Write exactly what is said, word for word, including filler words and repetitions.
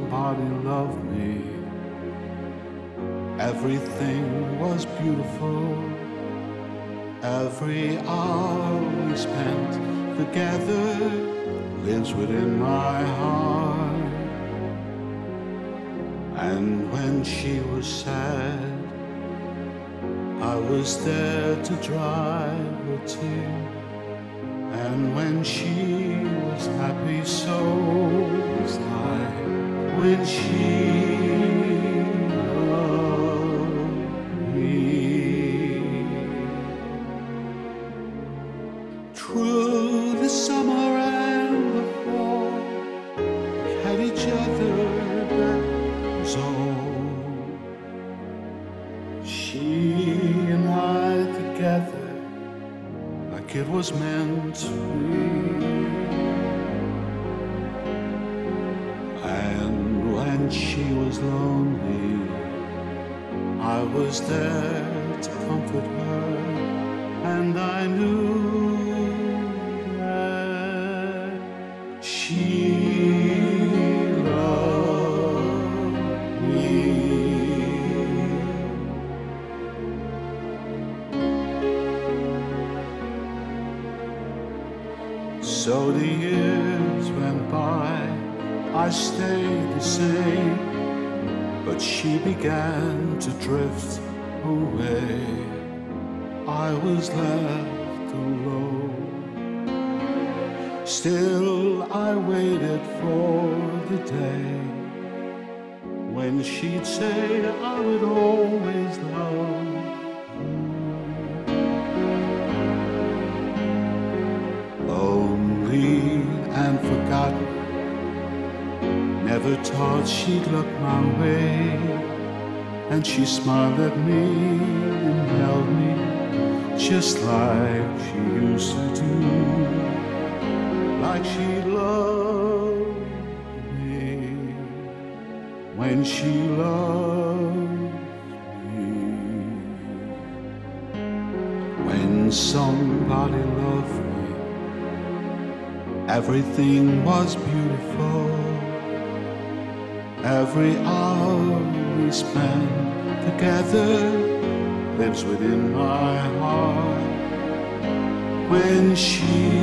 somebody loved me. Everything was beautiful. Every hour we spent together lives within my heart. And when she was sad, I was there to dry her tears. And when she was happy, so was I. When she loved me, through the summer and the fall, we had each other, that was all. She and I together, like it was meant to be. And when she was lonely, I was there to comfort her. And I knew that she loved me. So the years went by, I stayed the same, but she began to drift away. I was left alone. Still I waited for the day when she'd say I would always love you. Lonely and forgotten, never thought she'd look my way. And she smiled at me and held me just like she used to do, like she loved me when she loved me. When somebody loved me, everything was beautiful. Every hour we spent together lives within my heart. When she